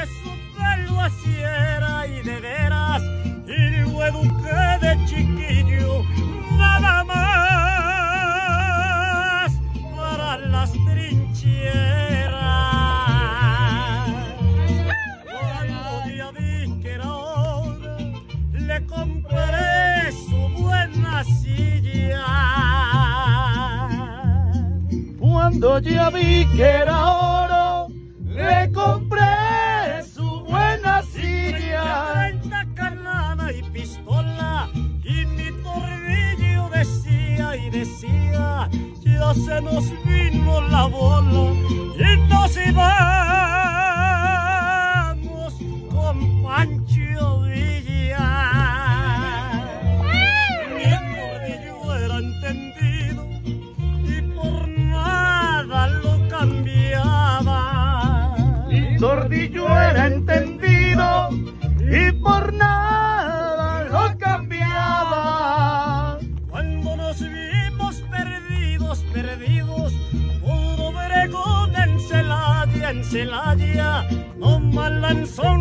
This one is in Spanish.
que su pelo así era y de veras, y lo eduqué de chiquillo, nada más para las trincheras. Cuando ya vi que era hora, le compré su buena silla. Cuando ya vi que era oro, le compré su buena silla. 30 canana y pistola, y mi tornillo decía y decía, ya se nos vino la bola y nos íbamos con Pancho Villa. Mi tornillo era entendido y por nada lo cambiaba. Mi tornillo era entendido y por nada lo cambiaba. Cuando nos vimos perdidos, por Obregón en Celaya, nomás lanzó